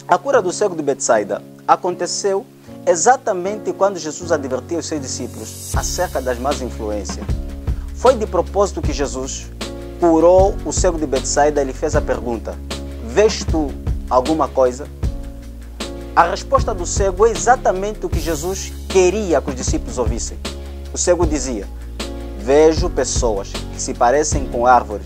A cura do cego de Betsaida aconteceu exatamente quando Jesus advertia os seus discípulos acerca das más influências. Foi de propósito que Jesus curou o cego de Betsaida e lhe fez a pergunta: vês tu alguma coisa? A resposta do cego é exatamente o que Jesus queria que os discípulos ouvissem. O cego dizia: vejo pessoas que se parecem com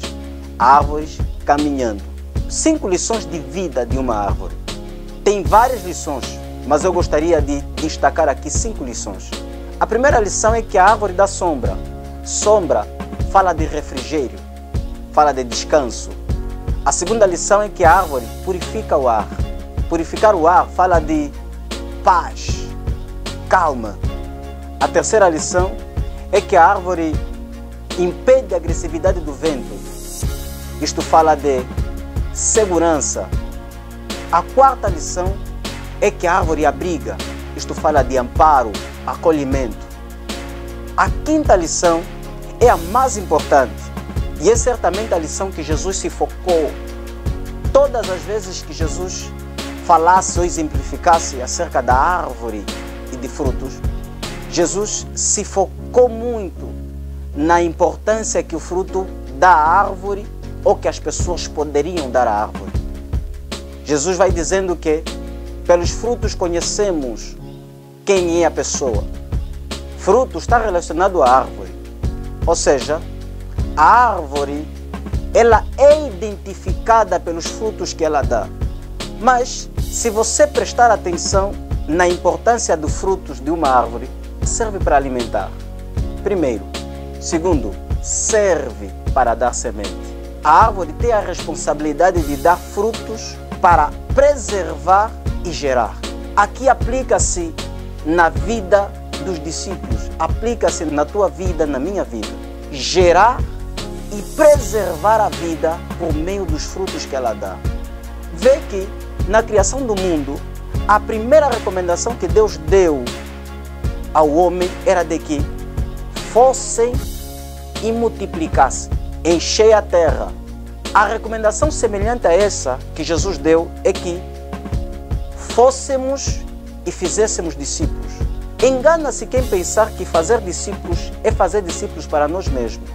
árvores caminhando. 5 lições de vida de uma árvore. Tem várias lições, mas eu gostaria de destacar aqui 5 lições. A primeira lição é que a árvore dá sombra. Sombra fala de refrigério, fala de descanso. A segunda lição é que a árvore purifica o ar. Purificar o ar fala de paz, calma. A terceira lição é que a árvore impede a agressividade do vento. Isto fala de segurança. A quarta lição é que a árvore abriga. Isto fala de amparo, acolhimento. A quinta lição é a mais importante e é certamente a lição que Jesus se focou. Todas as vezes que Jesus falasse ou exemplificasse acerca da árvore e de frutos, Jesus se focou muito na importância que o fruto dá à árvore ou que as pessoas poderiam dar à árvore. Jesus vai dizendo que pelos frutos conhecemos quem é a pessoa. Fruto está relacionado à árvore, ou seja, a árvore ela é identificada pelos frutos que ela dá. Mas se você prestar atenção na importância dos frutos de uma árvore, serve para alimentar, primeiro. Segundo, serve para dar semente. A árvore tem a responsabilidade de dar frutos para preservar e gerar. Aqui aplica-se na vida dos discípulos, aplica-se na tua vida, na minha vida. Gerar e preservar a vida por meio dos frutos que ela dá. Vê que na criação do mundo, a primeira recomendação que Deus deu ao homem era de que fossem e multiplicassem, enchei a terra. A recomendação semelhante a essa que Jesus deu é que fôssemos e fizéssemos discípulos. Engana-se quem pensar que fazer discípulos é fazer discípulos para nós mesmos.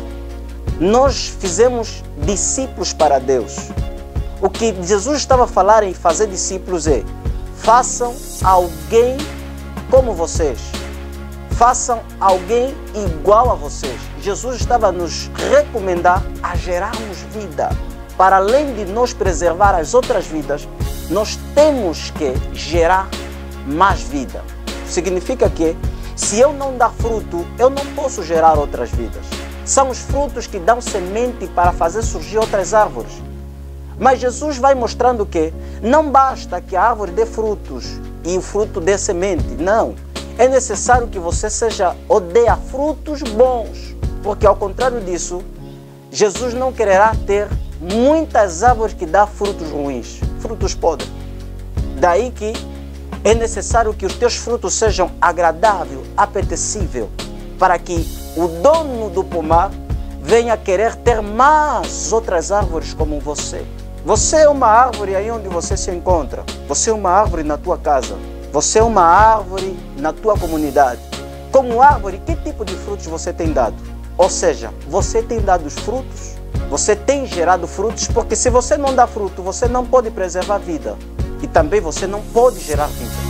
Nós fizemos discípulos para Deus. O que Jesus estava a falar em fazer discípulos é: façam alguém como vocês. Façam alguém igual a vocês. Jesus estava a nos recomendar a gerarmos vida. Para além de nós preservar as outras vidas, nós temos que gerar mais vida. Significa que se eu não dar fruto, eu não posso gerar outras vidas. São os frutos que dão semente para fazer surgir outras árvores. Mas Jesus vai mostrando que não basta que a árvore dê frutos e o fruto dê semente. Não. É necessário que você seja ou dê frutos bons. Porque ao contrário disso, Jesus não quererá ter muitas árvores que dão frutos ruins, frutos podres. Daí que é necessário que os teus frutos sejam agradáveis, apetecíveis, para que o dono do pomar venha querer ter mais outras árvores como você. Você é uma árvore aí onde você se encontra. Você é uma árvore na tua casa. Você é uma árvore na tua comunidade. Como árvore, que tipo de frutos você tem dado? Ou seja, você tem dado os frutos, você tem gerado frutos, porque se você não dá fruto, você não pode preservar a vida. E também você não pode gerar vida.